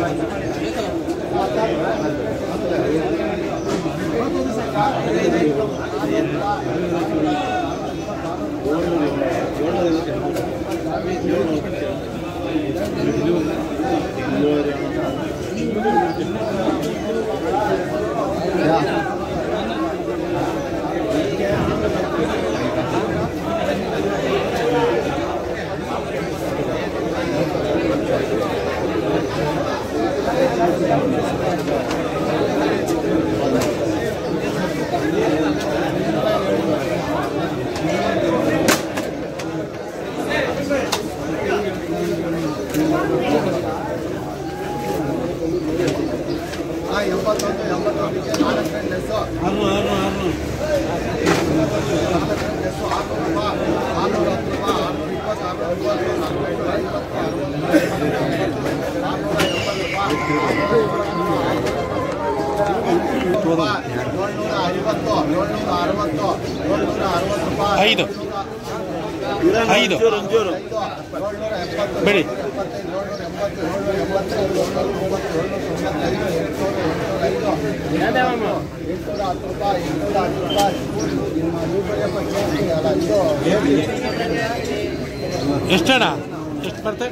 ಐದು ಬಿಡಿ. ಎಷ್ಟಣ್ಣ? ಎಷ್ಟು ಬರ್ತದೆ?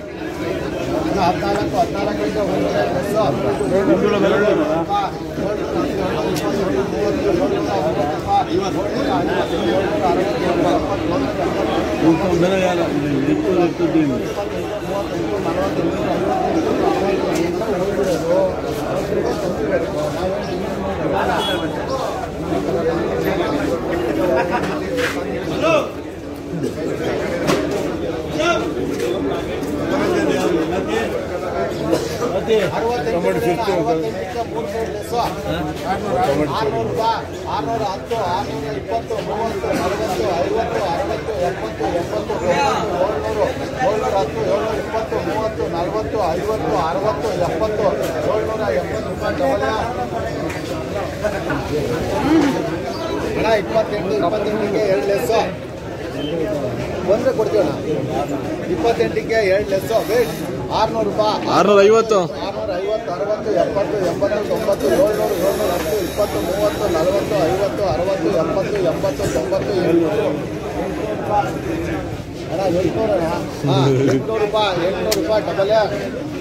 28ಗೆ 2 ಲೆಸ್ ಬಂದ್ರೆ ಕೊಡ್ತೀವಣ್ಣ. 28ಗೆ 2 ಲೆಸ್ ವೇಟ್ 600 ರೂಪಾಯಿ. 650 60 70 80 90 700 710 20 30 40 50 60 70 80 90 700 ಅಣ್ಣ 800 ರೂಪಾಯಿ. 800 ರೂಪಾಯಿ ಡಬಲ್